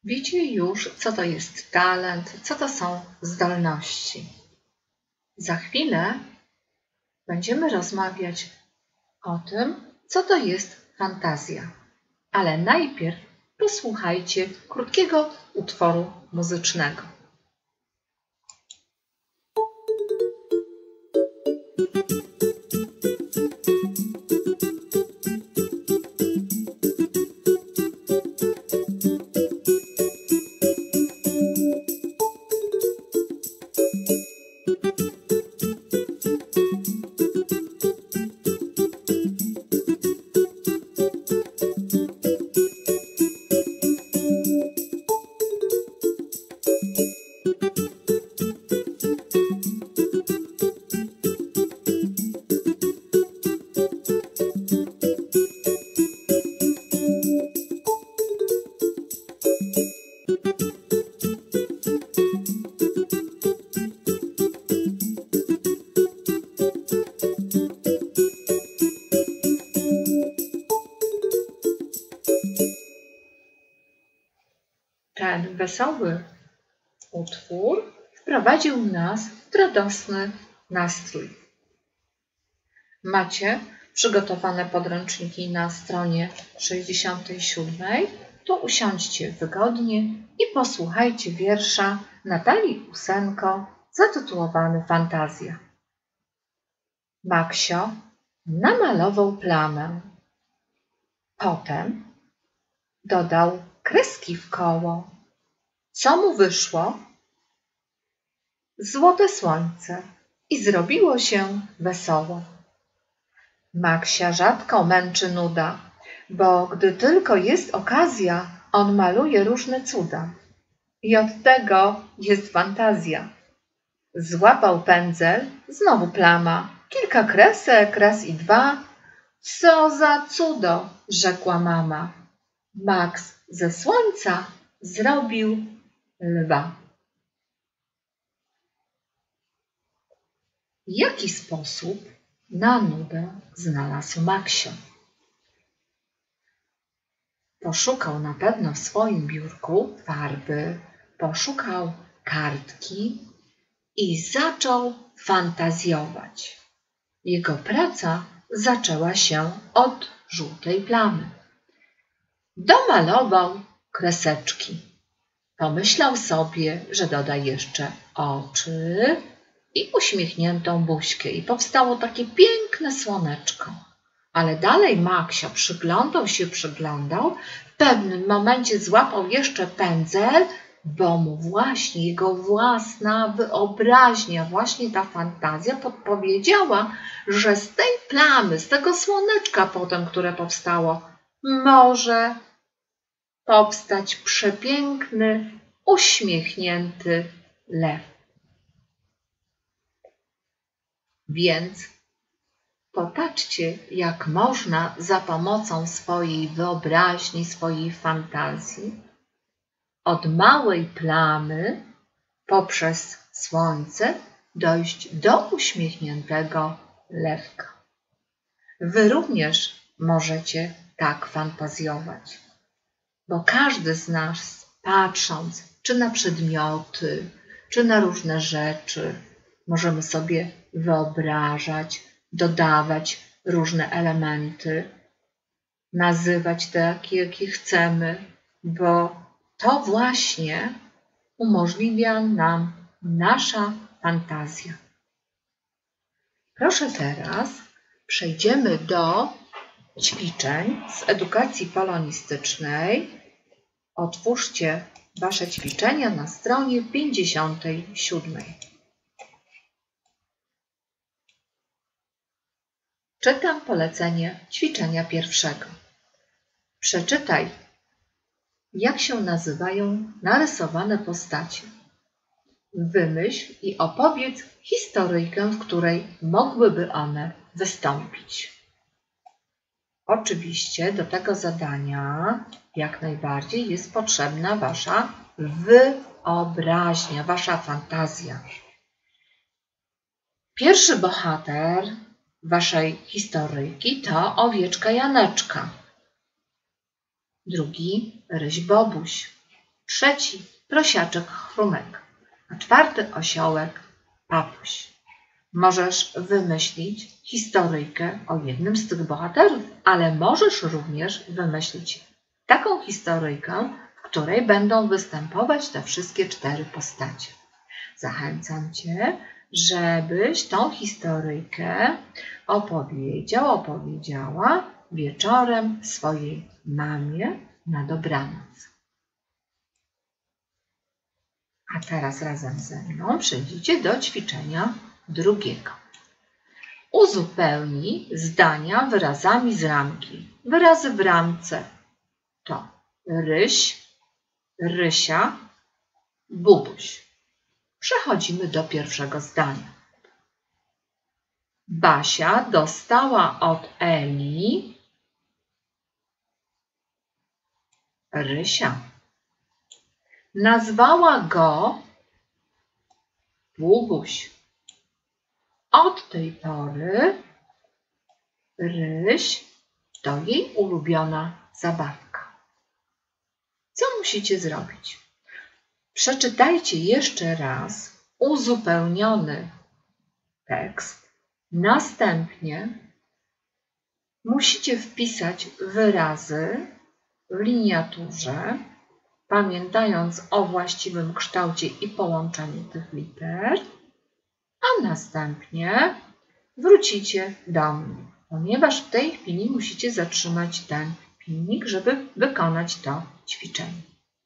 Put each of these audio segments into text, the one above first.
Wiecie już, co to jest talent, co to są zdolności. Za chwilę będziemy rozmawiać o tym, co to jest fantazja. Ale najpierw posłuchajcie krótkiego utworu muzycznego. Ten wesoły utwór wprowadził nas w radosny nastrój. Macie przygotowane podręczniki na stronie 67. To usiądźcie wygodnie i posłuchajcie wiersza Natalii Usenko zatytułowany Fantazja. Maksio namalował plamę. Potem dodał kreski w koło. Co mu wyszło? Złote słońce i zrobiło się wesoło. Maksia rzadko męczy nuda, bo gdy tylko jest okazja, on maluje różne cuda. I od tego jest fantazja. Złapał pędzel, znowu plama, kilka kresek, raz i dwa. Co za cudo, rzekła mama. Max ze słońca zrobił lwa. Jaki sposób na nudę znalazł Maksio? Poszukał na pewno w swoim biurku farby, poszukał kartki i zaczął fantazjować. Jego praca zaczęła się od żółtej plamy. Domalował kreseczki. Pomyślał sobie, że doda jeszcze oczy i uśmiechniętą buźkę i powstało takie piękne słoneczko. Ale dalej Maksio przyglądał. W pewnym momencie złapał jeszcze pędzel, bo mu właśnie jego własna wyobraźnia, właśnie ta fantazja podpowiedziała, że z tej plamy, z tego słoneczka potem, które powstało, może powstać przepiękny, uśmiechnięty lew. Więc popatrzcie, jak można za pomocą swojej wyobraźni, swojej fantazji od małej plamy poprzez słońce dojść do uśmiechniętego lewka. Wy również możecie tak fantazjować, bo każdy z nas, patrząc czy na przedmioty, czy na różne rzeczy, możemy sobie wyobrażać, dodawać różne elementy, nazywać takie, jakie chcemy, bo to właśnie umożliwia nam nasza fantazja. Proszę teraz przejdziemy do ćwiczeń z edukacji polonistycznej. Otwórzcie Wasze ćwiczenia na stronie 57. Czytam polecenie ćwiczenia pierwszego. Przeczytaj, jak się nazywają narysowane postacie. Wymyśl i opowiedz historyjkę, w której mogłyby one wystąpić. Oczywiście do tego zadania jak najbardziej jest potrzebna Wasza wyobraźnia, Wasza fantazja. Pierwszy bohater Waszej historyjki to owieczka Janeczka. Drugi Ryś Bobuś. trzeci prosiaczek Chrumek, a czwarty osiołek Papuś. Możesz wymyślić historyjkę o jednym z tych bohaterów, ale możesz również wymyślić taką historyjkę, w której będą występować te wszystkie 4 postacie. Zachęcam Cię, żebyś tą historyjkę opowiedziała wieczorem swojej mamie na dobranoc. A teraz razem ze mną przejdziecie do ćwiczenia drugiego. Uzupełnij zdania wyrazami z ramki. Wyrazy w ramce to Ryś, Rysia, Bubuś. Przechodzimy do pierwszego zdania. Basia dostała od Eli Rysia. Nazwała go Bubuś. Od tej pory Ryś to jej ulubiona zabawka. Co musicie zrobić? Przeczytajcie jeszcze raz uzupełniony tekst. Następnie musicie wpisać wyrazy w liniaturze, pamiętając o właściwym kształcie i połączeniu tych liter, a następnie wrócicie do mnie, ponieważ w tej chwili musicie zatrzymać ten filmik, żeby wykonać to ćwiczenie.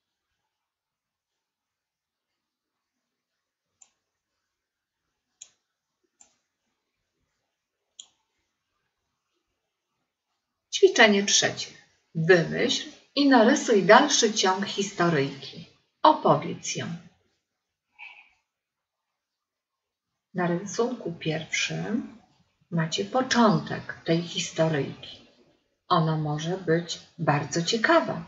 Ćwiczenie trzecie. Wymyśl i narysuj dalszy ciąg historyjki. Opowiedz ją. Na rysunku pierwszym macie początek tej historyjki. Ona może być bardzo ciekawa.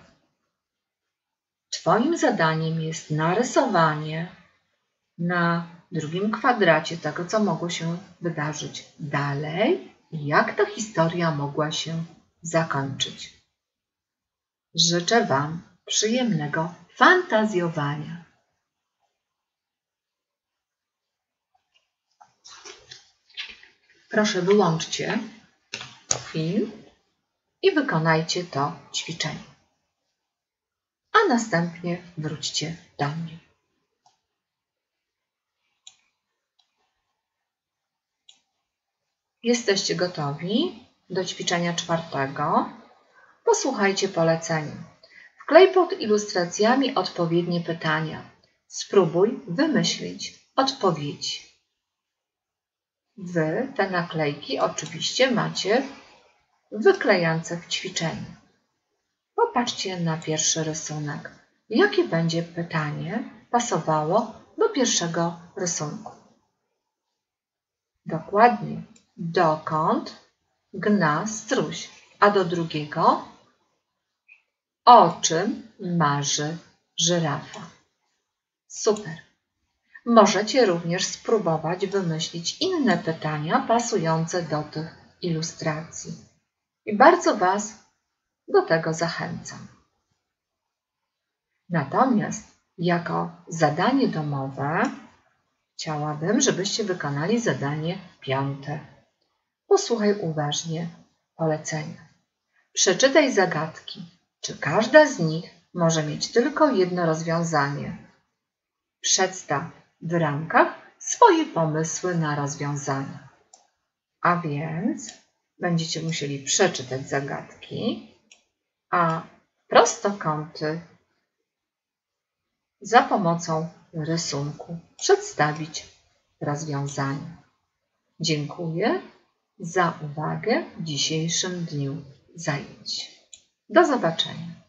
Twoim zadaniem jest narysowanie na drugim kwadracie tego, co mogło się wydarzyć dalej i jak ta historia mogła się zakończyć. Życzę Wam przyjemnego fantazjowania. Proszę, wyłączcie film i wykonajcie to ćwiczenie. A następnie wróćcie do mnie. Jesteście gotowi do ćwiczenia czwartego? Posłuchajcie polecenia. Wklej pod ilustracjami odpowiednie pytania. Spróbuj wymyślić odpowiedzi. Wy te naklejki oczywiście macie wyklejance w ćwiczeniu. Popatrzcie na pierwszy rysunek. Jakie będzie pytanie pasowało do pierwszego rysunku? Dokładnie. Dokąd gna struś? A do drugiego? O czym marzy żyrafa? Super. Możecie również spróbować wymyślić inne pytania pasujące do tych ilustracji. I bardzo Was do tego zachęcam. Natomiast jako zadanie domowe chciałabym, żebyście wykonali zadanie 5. Posłuchaj uważnie polecenia. Przeczytaj zagadki. Czy każda z nich może mieć tylko jedno rozwiązanie? Przedstaw w ramkach swoje pomysły na rozwiązania. A więc będziecie musieli przeczytać zagadki, a prostokąty za pomocą rysunku przedstawić rozwiązanie. Dziękuję za uwagę w dzisiejszym dniu zajęć. Do zobaczenia.